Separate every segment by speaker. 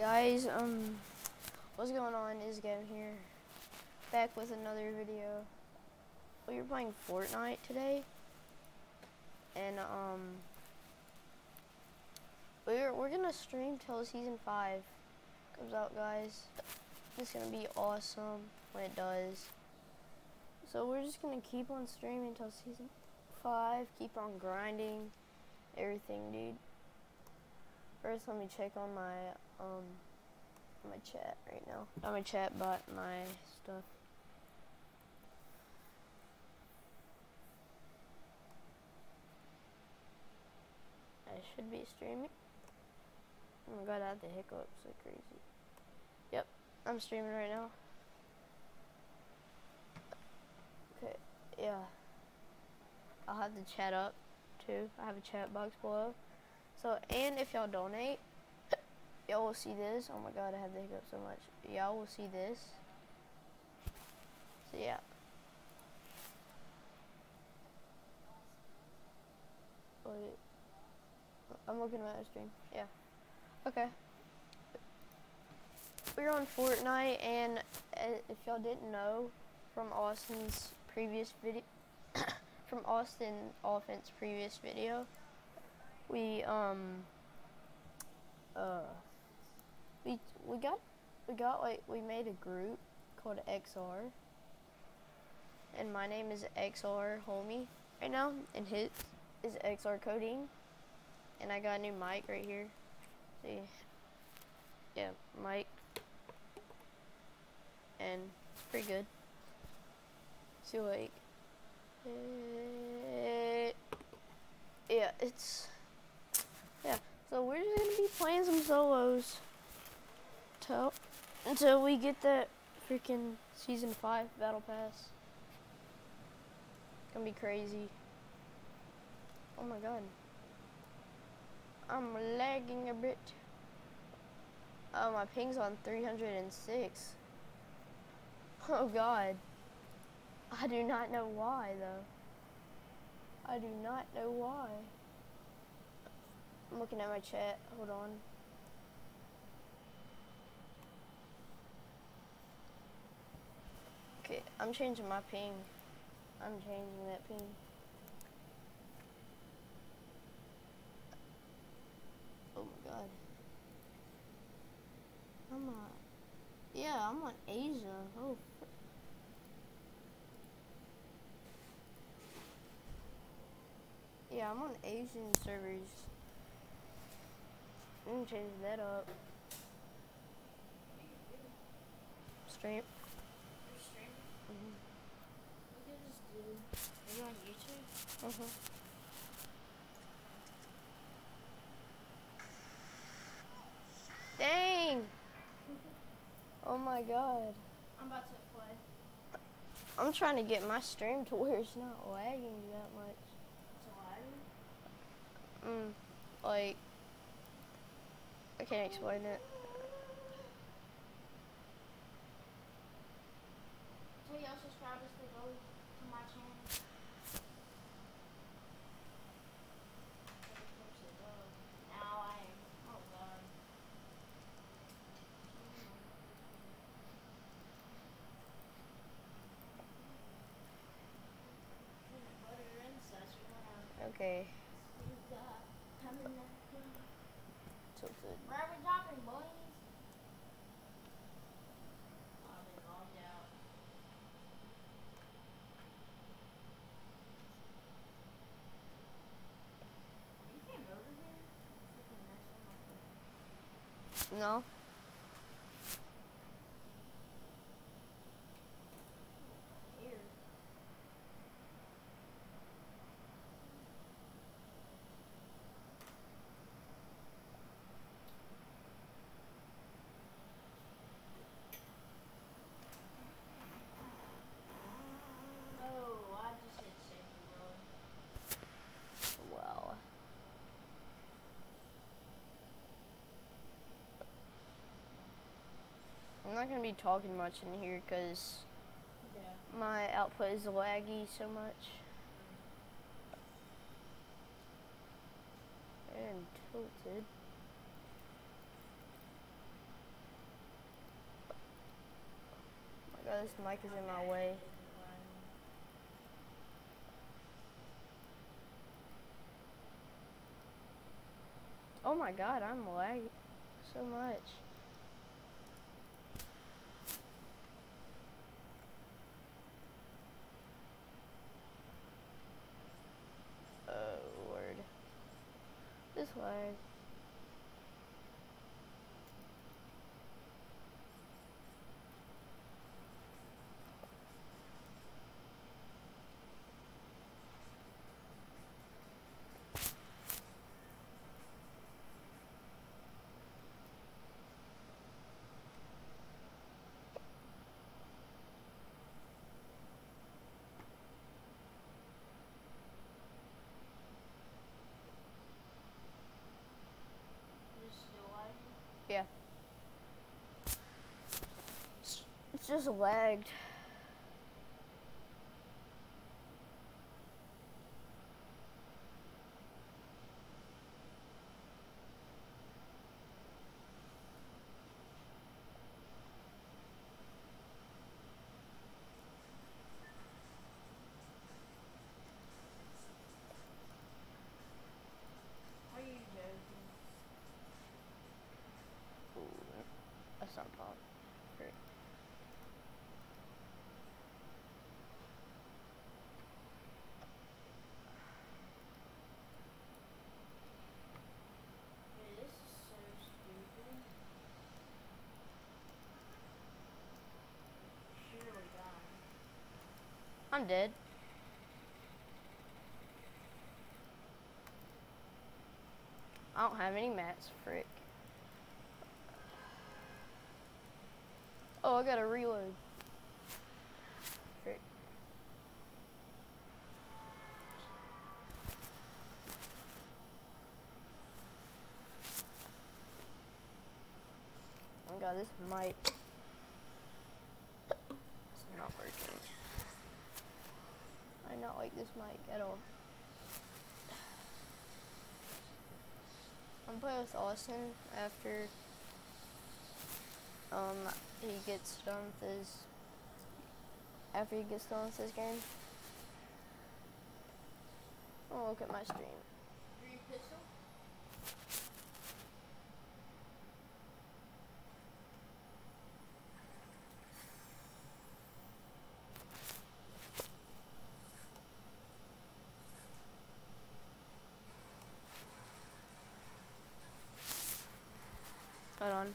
Speaker 1: Guys, what's going on? Isgam here, back with another video. We were playing Fortnite today, and we're gonna stream till season 5 comes out, guys. It's gonna be awesome when it does. So we're just gonna keep on streaming until season 5. Keep on grinding, everything, dude. First, let me check on my chat right now. Not my chat, but my stuff. I should be streaming. Oh my god, I have the hiccups like crazy. Yep, I'm streaming right now. Okay, yeah. I'll have the chat up too. I have a chat box below. So, and if y'all donate, y'all will see this. Oh my god, I have the hiccups so much. Y'all will see this. So yeah. Wait. I'm looking at my stream. Yeah. Okay. We're on Fortnite, and if y'all didn't know, from Austin's previous video, from Austin Offense previous video, we made a group called XR, and my name is XR Homie right now, and his is XR Coding, and I got a new mic right here. See, yeah, mic, and it's pretty good. See, like, yeah, it's, yeah. So we're just gonna be playing some solos until we get that freaking season 5 battle pass. It's gonna be crazy. Oh my god, I'm lagging a bit. Oh, my ping's on 306. Oh god, I do not know why though. I do not know why. I'm looking at my chat. Hold on. Okay, I'm changing my ping. I'm changing that ping. Oh my god. I'm on. Yeah, I'm on Asia. Oh. Yeah, I'm on Asian servers. I'm gonna change that up. Stream.
Speaker 2: You're streaming?
Speaker 1: Mhm.
Speaker 2: Look at this dude. Are you on YouTube?
Speaker 1: Mhm. Dang! Oh my god.
Speaker 2: I'm about to play.
Speaker 1: I'm trying to get my stream to where it's not lagging that much.
Speaker 2: It's lagging?
Speaker 1: Like, I can't explain it.
Speaker 2: Tell y'all subscribers to go to my channel. Now I am. Oh god. Peanut butter and such.
Speaker 1: Okay.
Speaker 2: You got coming up.
Speaker 1: Tilted.
Speaker 2: Where are we dropping, boys? I've been logged out. You came over here? Freaking mess with my phone.
Speaker 1: No?
Speaker 2: Here. Oh, I just hit save the world.
Speaker 1: Well. I'm not gonna be talking much in here because
Speaker 2: Yeah.
Speaker 1: my output is laggy so much. And tilted. this mic is in my way. Oh my god, I'm lagging so much. Oh, Lord. This lag. Yeah. It's just lagged.
Speaker 2: Are you joking?
Speaker 1: Ooh, that's not pop. Great.
Speaker 2: Wait, this is so stupid. Surely die.
Speaker 1: I'm dead. I don't have any mats, frick. Oh, I gotta reload. Frick. Oh god, this mic. It's not working. I do not like this mic at all. I'm playing with Austin after he gets done with his game. Oh, look at my stream.
Speaker 2: Green pistol?
Speaker 1: Hold on.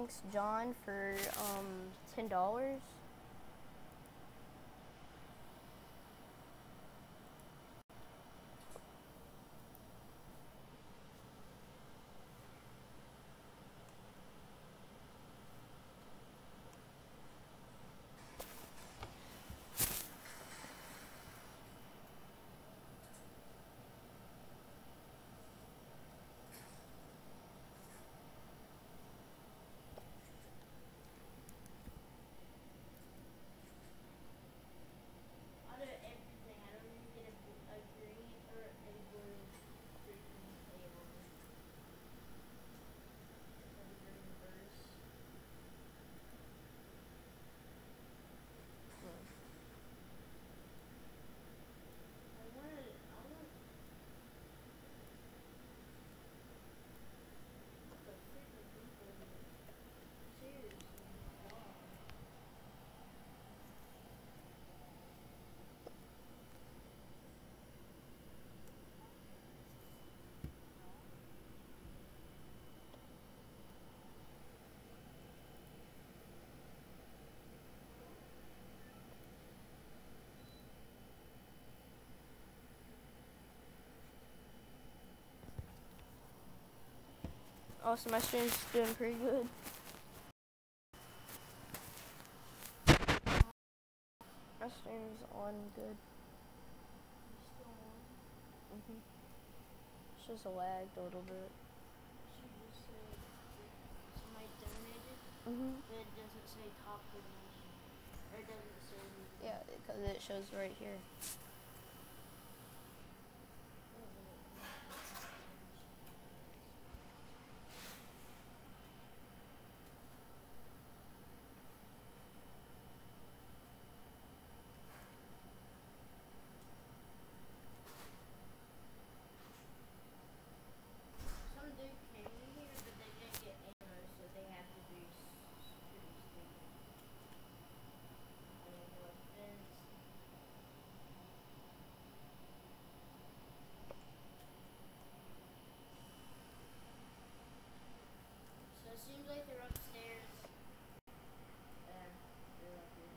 Speaker 1: thanks John for $10.
Speaker 2: Out of everything, I don't even get a green or a blue freaking table. A green verse. I want the freaking people here. Seriously, wow.
Speaker 1: Also, my stream's doing pretty good. My stream's on good.
Speaker 2: You still on?
Speaker 1: It's just lagged a little bit.
Speaker 2: She just said somebody donated, but it doesn't say top donation. Or it doesn't say anything.
Speaker 1: Yeah, because it shows right here.
Speaker 2: Some dude came in here, but they didn't get ammo, so they have to be pretty stupid. I mean, no offense. So it seems like they're upstairs. They're up here.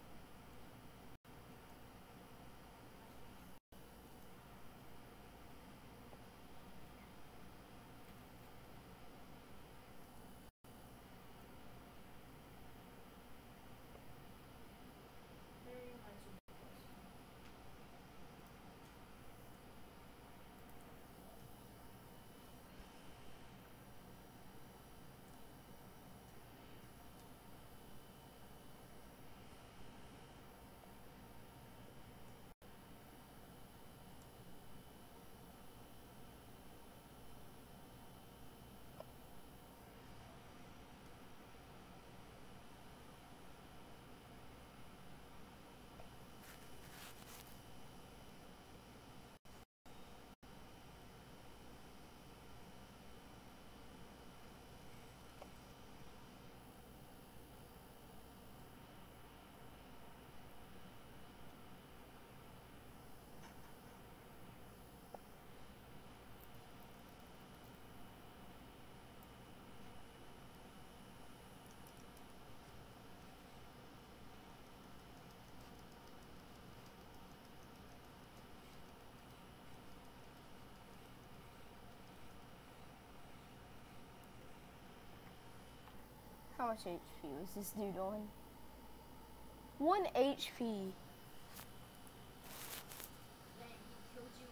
Speaker 2: Very much a question.
Speaker 1: How much HP was this dude on? 1 HP.
Speaker 2: Dang, he killed you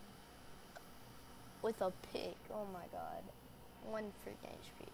Speaker 2: with
Speaker 1: With a pick. Oh my god. 1 freaking HP.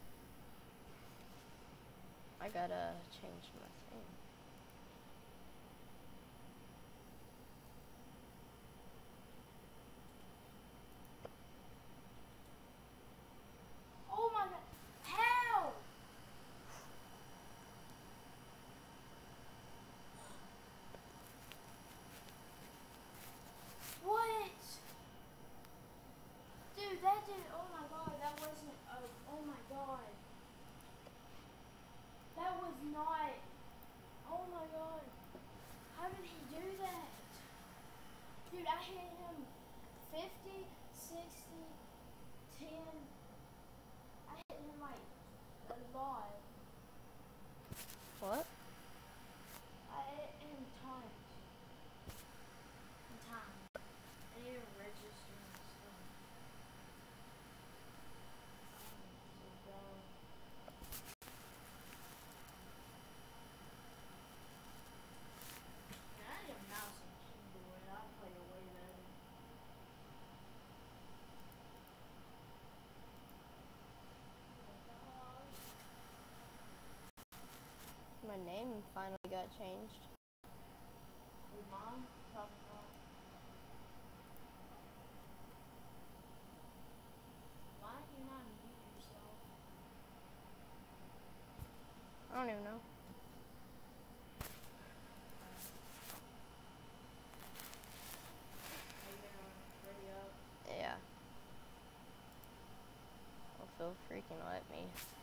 Speaker 1: I gotta change my thing.
Speaker 2: hit him 50, 60, 10. I hit him like a lot.
Speaker 1: What?
Speaker 2: I hit him tons. Times. I didn't even register my stuff. So dumb. And I need a mouse and keyboard. I'll play it way better.
Speaker 1: My name finally got changed.
Speaker 2: With mom, probably not. Why do you not mute yourself?
Speaker 1: I don't even know.
Speaker 2: Are you gonna ready up?
Speaker 1: Yeah. Well, feel freaking let me.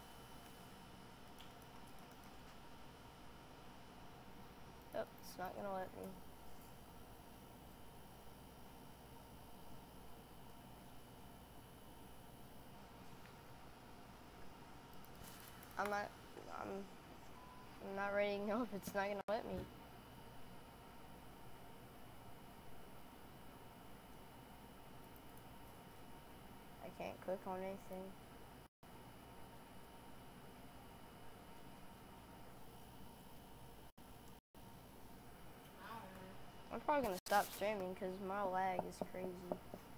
Speaker 1: Yep, it's not gonna let me. I'm not ready to know if it's not gonna let me. I can't click on anything.
Speaker 2: I don't know.
Speaker 1: I'm probably gonna stop streaming because my lag is crazy.